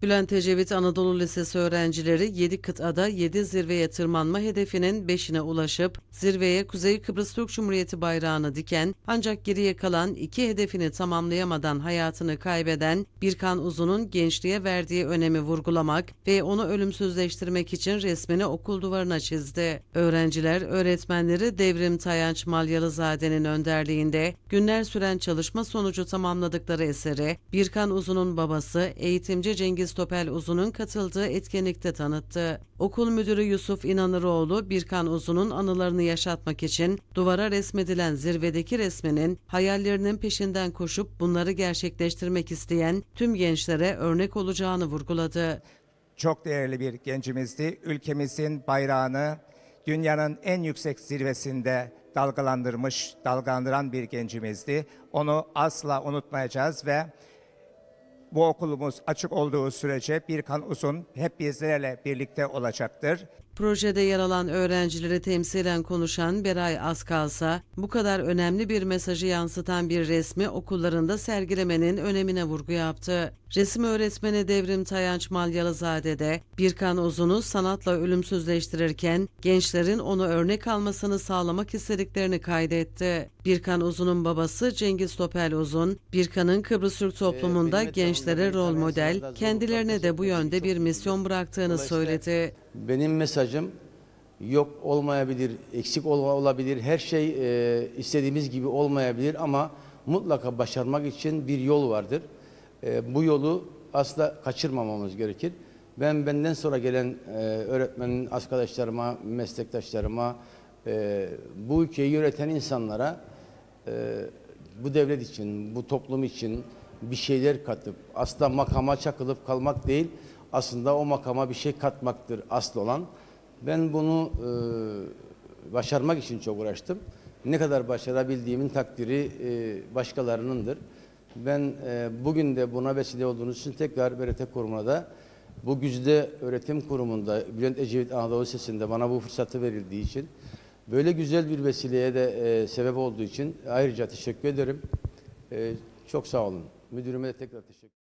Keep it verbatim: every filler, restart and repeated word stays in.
Bülent Ecevit Anadolu Lisesi öğrencileri yedi kıtada yedi zirveye tırmanma hedefinin beşine ulaşıp zirveye Kuzey Kıbrıs Türk Cumhuriyeti bayrağını diken ancak geriye kalan iki hedefini tamamlayamadan hayatını kaybeden Birkan Uzun'un gençliğe verdiği önemi vurgulamak ve onu ölümsüzleştirmek için resmini okul duvarına çizdi. Öğrenciler, öğretmenleri Devrim Tayanç Malyalızade'nin önderliğinde günler süren çalışma sonucu tamamladıkları eseri Birkan Uzun'un babası eğitimci Cengiz Topel Uzun'un katıldığı etkinlikte tanıttı. Okul müdürü Yusuf İnanıroğlu, Birkan Uzun'un anılarını yaşatmak için duvara resmedilen zirvedeki resminin hayallerinin peşinden koşup bunları gerçekleştirmek isteyen tüm gençlere örnek olacağını vurguladı. Çok değerli bir gencimizdi. Ülkemizin bayrağını dünyanın en yüksek zirvesinde dalgalandırmış, dalgalandıran bir gencimizdi. Onu asla unutmayacağız ve bu okulumuz açık olduğu sürece Birkan Uzun hep bizlerle birlikte olacaktır. Projede yer alan öğrencileri temsilen konuşan Beray Askalsa, bu kadar önemli bir mesajı yansıtan bir resmi okullarında sergilemenin önemine vurgu yaptı. Resim öğretmeni Devrim Tayanç Malyalızade de Birkan Uzun'u sanatla ölümsüzleştirirken gençlerin onu örnek almasını sağlamak istediklerini kaydetti. Birkan Uzun'un babası Cengiz Topel Uzun, Birkan'ın Kıbrıs Türk toplumunda ee, gençlere rol model, kendilerine de bu yönde bir misyon bıraktığını söyledi. Benim mesajım yok olmayabilir, eksik olabilir, her şey e, istediğimiz gibi olmayabilir ama mutlaka başarmak için bir yol vardır. E, bu yolu asla kaçırmamamız gerekir. Ben benden sonra gelen e, öğretmenin arkadaşlarıma, meslektaşlarıma, e, bu ülkeyi yöneten insanlara e, bu devlet için, bu toplum için bir şeyler katıp asla makama çakılıp kalmak değil, aslında o makama bir şey katmaktır asıl olan. Ben bunu e, başarmak için çok uğraştım. Ne kadar başarabildiğimin takdiri e, başkalarınındır. Ben e, bugün de buna vesile olduğunuz için tekrar B R T Kurumu'na da bu güzide öğretim kurumunda Bülent Ecevit Anadolu Lisesi'nde bana bu fırsatı verildiği için, böyle güzel bir vesileye de e, sebep olduğu için ayrıca teşekkür ederim. E, çok sağ olun. Müdürüme de tekrar teşekkür ederim.